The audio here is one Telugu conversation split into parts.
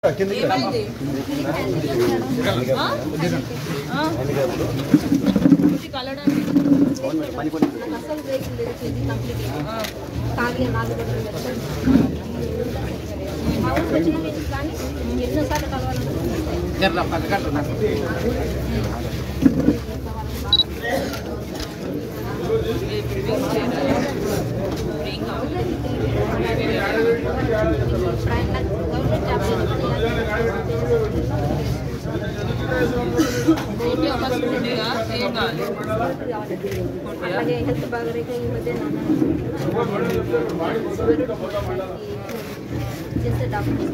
అలాగే హెల్త్ బాగలేక ఈ మధ్య చేస్తే డాక్టర్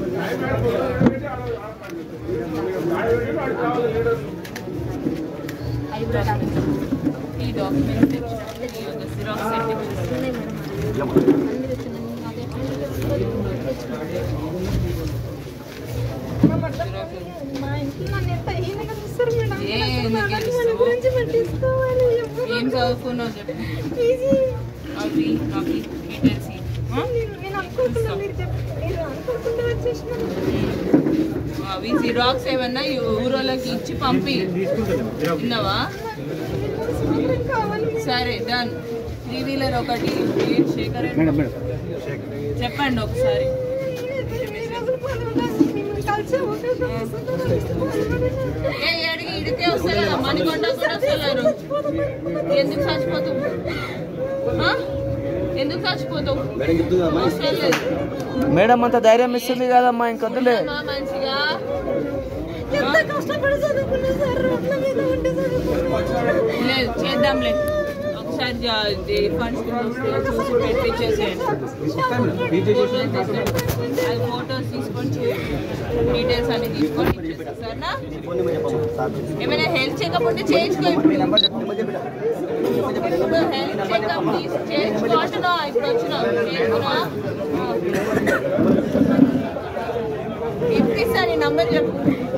ఐబ్రో డాక్టర్ ఈ డాక్యుమెంట్ జిరాక్స్ ఉన్నాయి మేడం మా ఇంట్లో నన్ను ఎంత హీనంగా చూస్తారు మేడం. ఏం చదువుకున్నావు చెప్పు. అవి జిరాక్స్ ఏమన్నా ఊరోళ్ళకి ఇచ్చి పంపి విన్నావా? సరే డన్. 3-వీలర్ ఒకటి శేఖర్ చెప్పండి ఒకసారి. అడిగి ఇడికే వస్తారు కదా, మణికొండ కూడా వస్తున్నారు. ఎందుకు చచ్చిపోతావు? ఎందుకు చచ్చిపోతావు? మేడం అంత ధైర్యం ఇస్తుంది కదమ్మా, ఇంకొద్దులే. మంచిగా లేదు చేద్దాంలే ఒకసారి ఫండ్స్ చూసి పెట్టించేసేయండి. అది ఫోటోస్ తీసుకొని డీటెయిల్స్ అన్ని తీసుకొని ఇచ్చేస్తా సరేనా? ఏమైనా హెల్త్ చెకప్ ఉంటే చేయించుకో. ఇప్పుడు హెల్త్ చెకప్ చేయించుకో అంటున్నా. ఇప్పుడు వచ్చినా చేసుకున్నా ఇప్పిస్తా. నీ నంబర్ చెప్పు.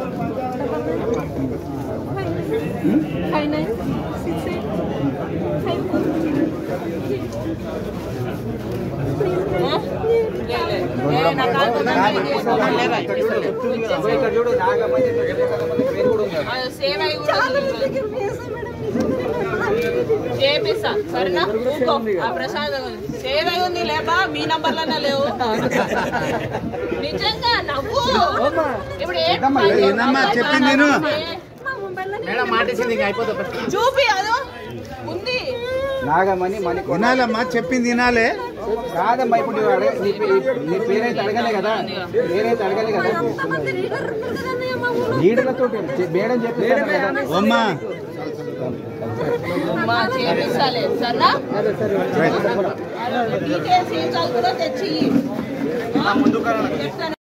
59 సేవ చేపిస్తా సరేనా? ఆ ప్రసాద్ సేవ ఉంది లేబా, మీ నంబర్లన్నా లేవు. నిజంగా నవ్వు. ఇప్పుడు చూపి అదో ఉంది నాగమణి వినాలమ్మా, చెప్పింది వినాలే కాదమ్మా. ఇప్పుడు నీ పేరైతే అడగలే కదా, పేరైతే అడగలే కదా. లీడర్లతో మేడం చేపిస్తాలే సరేనా? డీటెయిల్స్ ఏం చదువుతుందో తెచ్చి చెప్తాను.